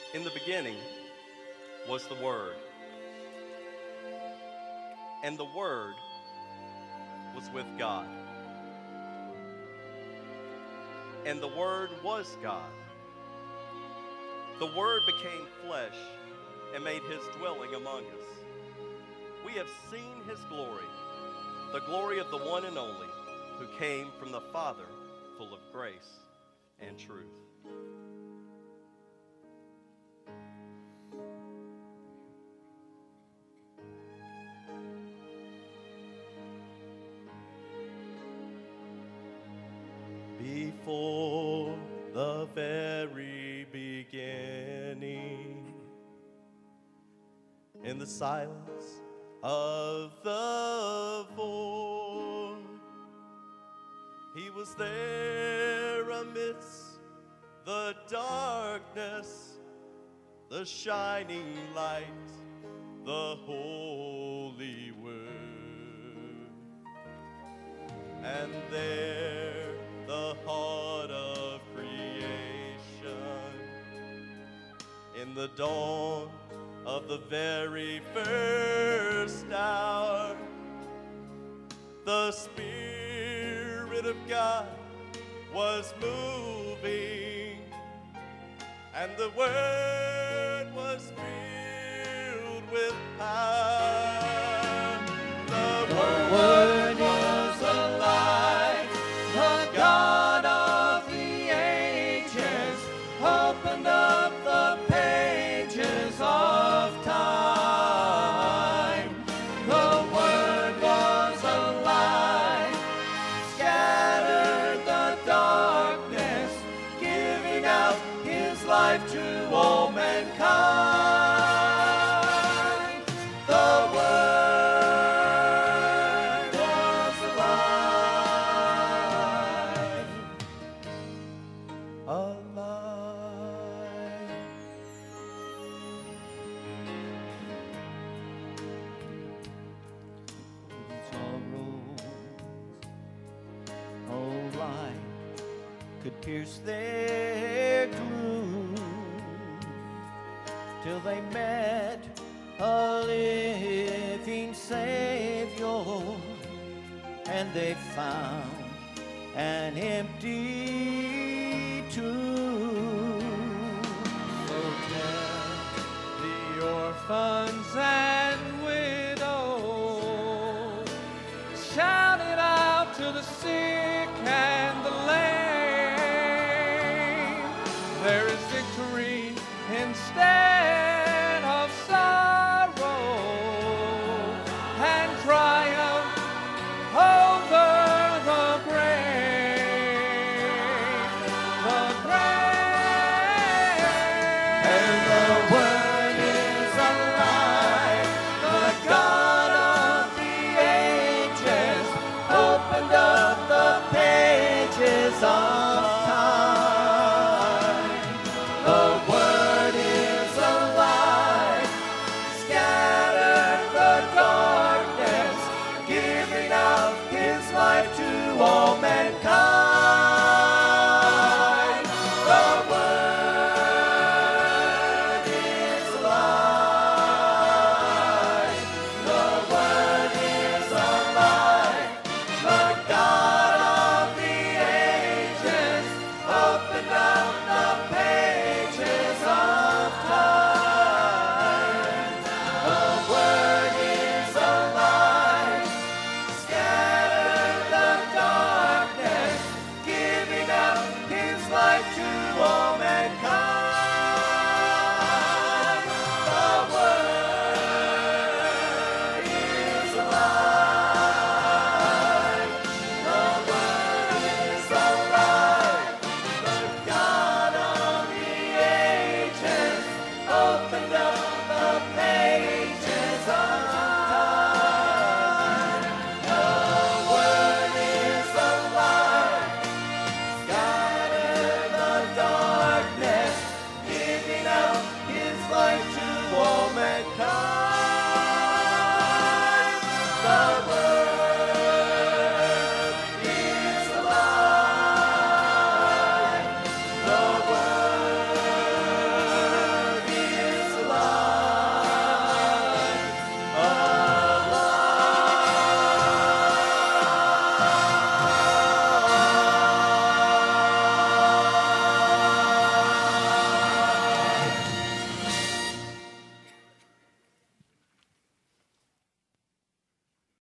In the beginning was the Word, and the Word was with God, and the Word was God. The Word became flesh and made his dwelling among us. We have seen his glory, the glory of the one and only, who came from the Father, full of grace and truth. Before the very beginning, in the silence of the void, he was there amidst the darkness, the shining light, the Holy Word. And there, the heart of creation, in the dawn of the very first hour, the Spirit of God was moving, and the Word was filled with power. The Word was alive, the God of the ages opened up the pages of time. The Word was alive, scattered the darkness, giving out his life to all mankind. The Word was alive, alive. Sorrows, oh, light could pierce their gloom, till they met a living Savior, and they found an empty tomb. So tell the orphans and widows, shout it out to the sick and the lame. There is victory instead of sorrow, and triumph over the grave. The grave. And the Word is alive, the God of the ages opened up the pages of